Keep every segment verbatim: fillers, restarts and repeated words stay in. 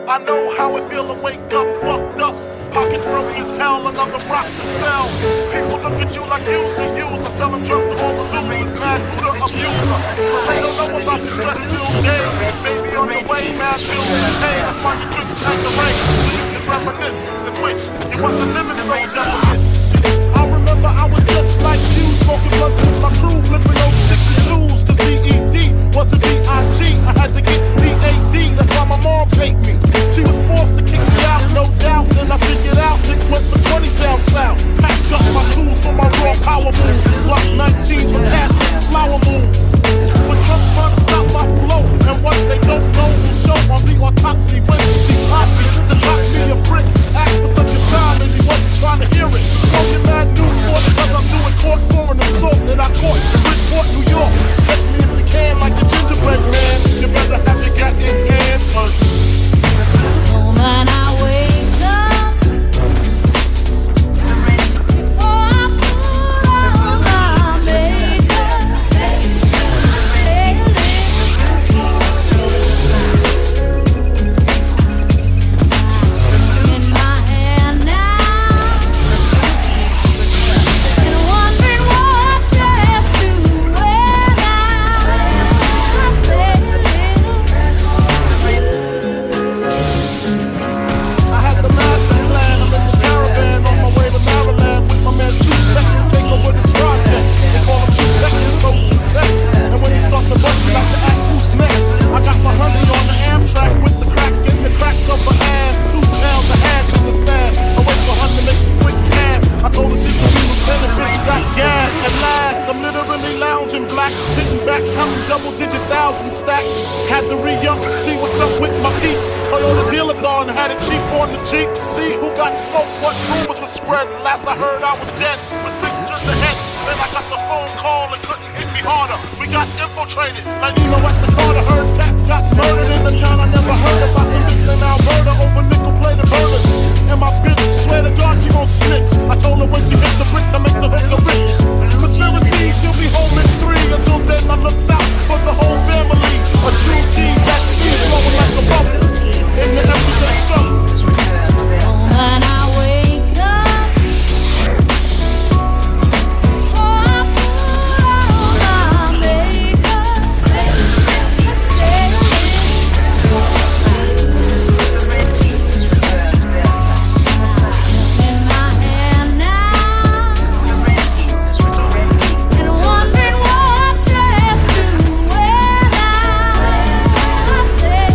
I know how it feel to wake up fucked up. Pockets broke as hell, another rock to sell. People look at you like you's the user, selling drugs to all the losers, mad who the abuser. But they don't know about the stress-filled days. Baby on the way, mad filled with pain. That's why you drink Tanqueray, so you can reminisce and wish you wasn't living so desolate. I remember I was just like you, smoking blunts with my crew, flipping those sixty-twos, cause D E D wasn't B I G. I had to get B A D, that's why my mom hate me. She was forced to kick me out, no doubt, and I figured out it went for twenty down south. Packed up my tools for my raw power move, Block nineteen for casket flower moves. But Trump's trying to stop my flow, and what they don't know will show on the autopsy. When he popped me, to drop me a brick, asked for such a time, and he wasn't trying to hear it. Smoking mad news for it, cause I'm doing court for an assault that I caught in Bridgeport, New York. Catch me if you can, like a gingerbread man. You better have your gat in hand, cause the moment I wake up, before I put on my makeup, in my hand now, and wondering what dress to wear now. I had the master plan. I'm in the caravan on my way to Maryland with my man Two Tech to take over this project. They call him Two Tech, you go Two Tech. And when you start the bus, you got to ask who's next. I got my honey on the Amtrak with the crack in the crack of her ass. Two pounds of hash in the stash. I wait for her to make some quick cash. I told her she could be lieutenant, bitch got gas. At last, I'm literally lounging black, sitting back, counting double-digit thousand stacks. Had to re-up to see what's up with my peeps. Toyota dealer thon had it cheap on the Jeep. See who got smoked, what rumors were spread. Last I heard I was dead, with fixtures ahead. Then I got the phone call and couldn't hit me harder. We got infiltrated, like you know at the corner. Heard Tap got murdered in the town I never heard about. Convinced in Alberta over nickel-plated burners. And my bitch, swear to God she gon' snitch. I told her when she hit the bricks, I make the hooker rich. Conspiracy, she'll be home in three. Until then, I look out for the whole family. A true team that's flowing like a bubble in the everyday struggle. The moment I wake up, before I put on my makeup, in my hand now, and wondering what dress to wear now. I said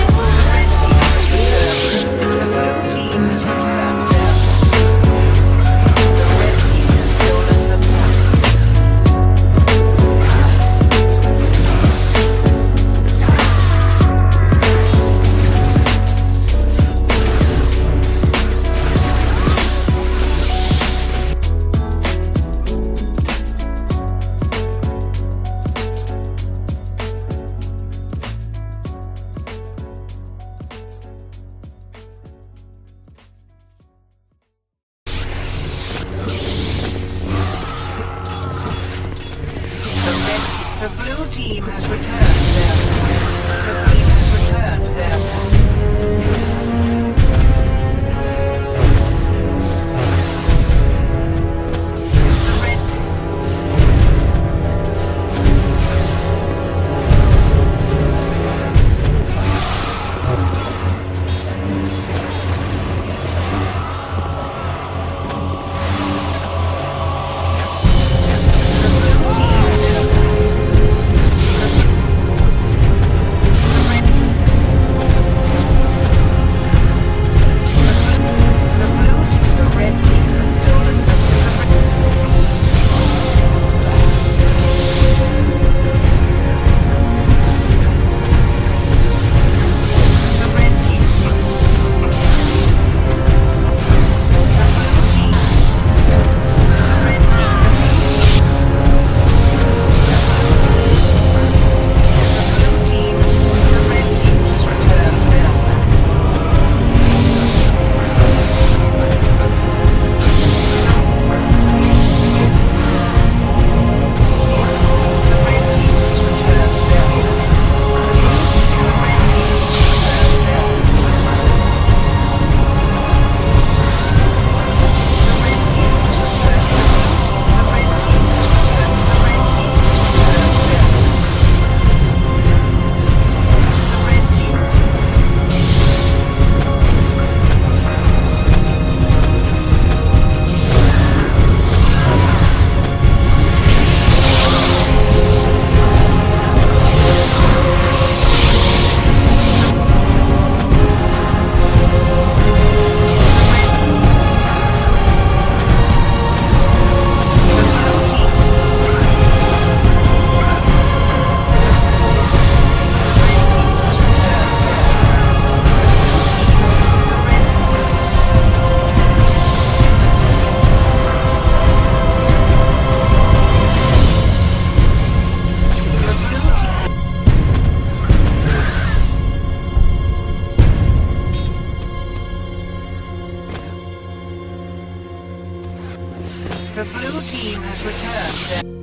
The blue team has returned their The team has returned their has returned their